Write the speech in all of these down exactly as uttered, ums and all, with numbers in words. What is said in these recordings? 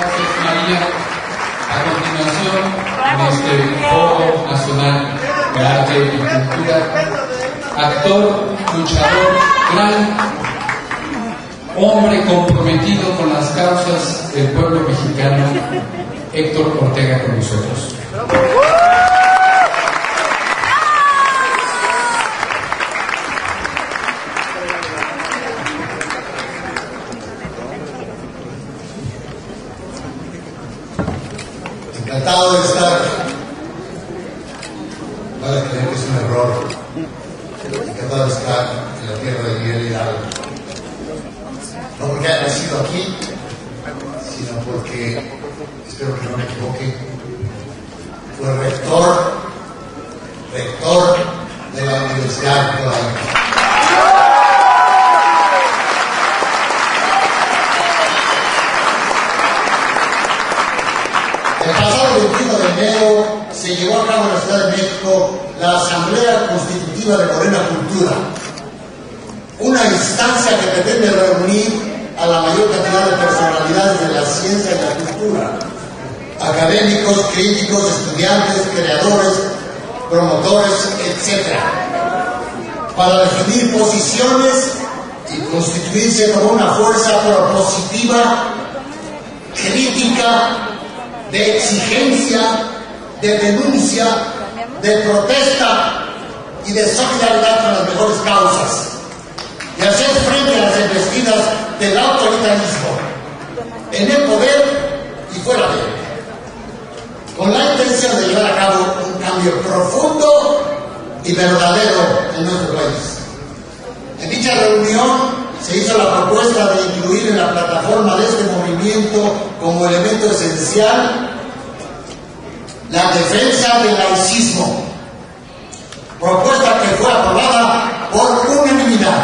Gracias, María. A continuación, en este Foro Nacional de Arte y Cultura, actor, luchador, gran hombre comprometido con las causas del pueblo mexicano, Héctor Ortega, con nosotros. Encantado de estar. Vale creer que es un error. Encantado de estar en la tierra de Miguel Hidalgo. No porque haya nacido aquí, sino porque, espero que no me equivoque, fue rector, rector de la Universidad Católica. El pasado veintiuno de enero se llevó a cabo en la Ciudad de México la Asamblea Constitutiva de Morena Cultura, una instancia que pretende reunir a la mayor cantidad de personalidades de la ciencia y la cultura, académicos, críticos, estudiantes, creadores, promotores, etcétera, para definir posiciones y constituirse como una fuerza propositiva, crítica, de exigencia, de denuncia, de protesta y de solidaridad con las mejores causas, y hacer frente a las embestidas del autoritarismo en el poder y fuera de él, con la intención de llevar a cabo un cambio profundo y verdadero en nuestro país. En dicha reunión se hizo la propuesta de incluir en la plataforma de este movimiento como elemento esencial la defensa del laicismo, propuesta que fue aprobada por unanimidad.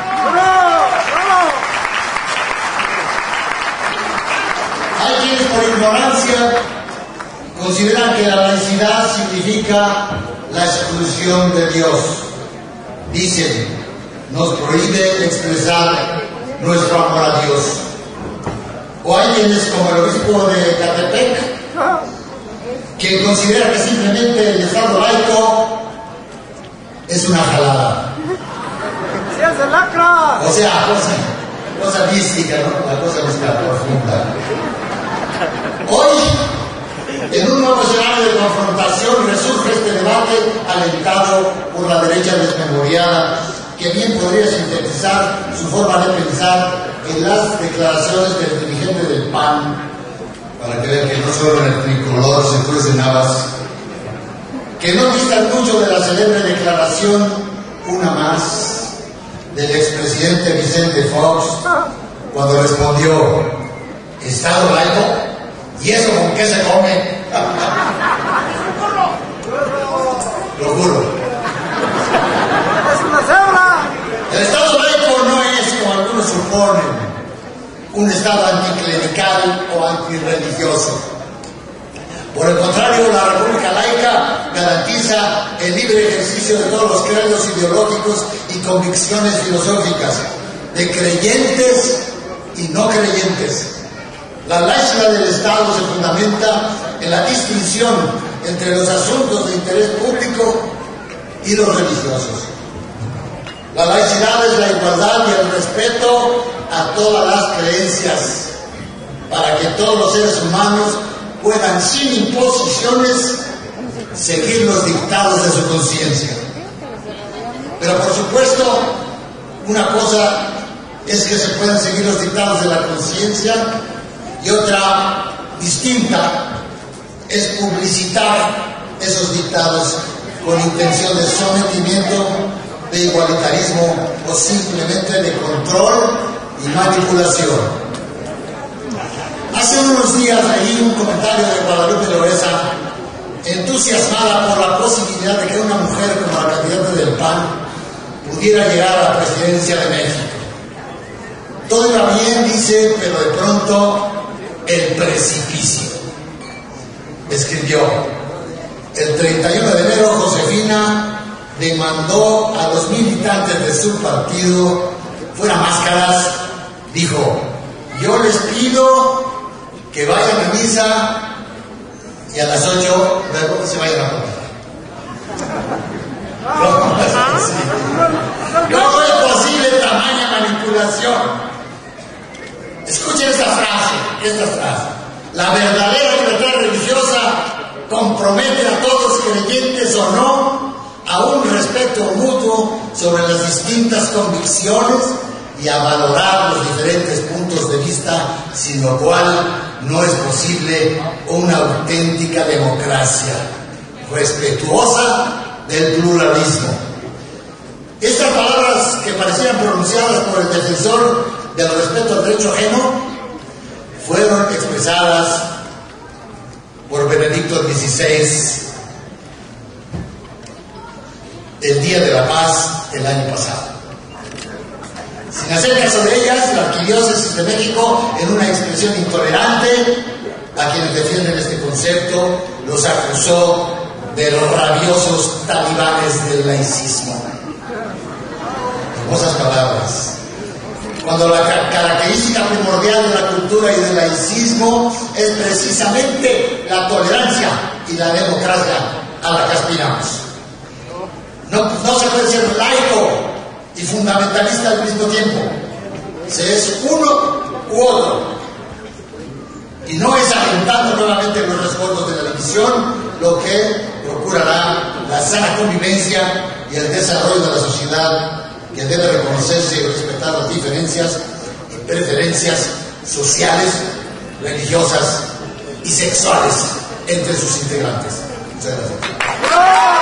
Hay quienes por ignorancia consideran que la laicidad significa la exclusión de Dios. Dicen, nos prohíbe expresar nuestro amor a Dios. O hay quienes, como el obispo de Catepec, que considera que simplemente el Estado laico es una jalada. O sea, cosa, cosa mística, ¿no? La cosa mística profunda. Hoy, en un nuevo escenario de confrontación, resurge este debate alentado por la derecha desmemoriada, que bien podría sintetizar su forma de pensar en las declaraciones del dirigente del P A N, para que vean que no solo en el tricolor se cuecen habas, que no distan mucho de la célebre declaración, una más, del expresidente Vicente Fox, cuando respondió, ¿Estado laico? ¿Y eso con qué se come? Lo juro. El Estado laico no es, como algunos suponen, un Estado anticlerical o antirreligioso. Por el contrario, la República laica garantiza el libre ejercicio de todos los credos ideológicos y convicciones filosóficas, de creyentes y no creyentes. La laicidad del Estado se fundamenta en la distinción entre los asuntos de interés público y los religiosos. La laicidad es la igualdad y el respeto a todas las creencias, para que todos los seres humanos puedan, sin imposiciones, seguir los dictados de su conciencia. Pero por supuesto, una cosa es que se puedan seguir los dictados de la conciencia, y otra distinta es publicitar esos dictados con intención de sometimiento, de igualitarismo o simplemente de control y manipulación. Hace unos días leí un comentario de Guadalupe Loaiza, entusiasmada por la posibilidad de que una mujer como la candidata del P A N pudiera llegar a la presidencia de México. Todo iba bien, dice, pero de pronto el precipicio. Escribió, el treinta y uno de enero Josefina demandó a los militantes de su partido fuera máscaras, dijo, yo les pido que vayan a misa y a las ocho luego se vayan a comer. ¿Cómo es posible? ¿Cómo es posible tamaña manipulación? Escuchen esta frase, esta frase. La verdadera libertad religiosa compromete a todos, creyentes o no, a un respeto mutuo sobre las distintas convicciones y a valorar los diferentes puntos de vista, sin lo cual no es posible una auténtica democracia respetuosa del pluralismo. Estas palabras que parecían pronunciadas por el defensor del respeto al derecho ajeno fueron expresadas por Benedicto dieciséis el Día de la Paz el año pasado. Sin hacer caso de ellas, la Arquidiócesis de México, en una expresión intolerante, a quienes defienden este concepto, los acusó de los rabiosos talibanes del laicismo. Hermosas palabras. Cuando la característica primordial de la cultura y del laicismo es precisamente la tolerancia y la democracia a la que aspiramos. No, no se puede ser laico y fundamentalista al mismo tiempo. Se es uno u otro. Y no es alentando nuevamente los rescoldos de la división lo que procurará la sana convivencia y el desarrollo de la sociedad, que debe reconocerse y respetar las diferencias y preferencias sociales, religiosas y sexuales entre sus integrantes. Muchas gracias.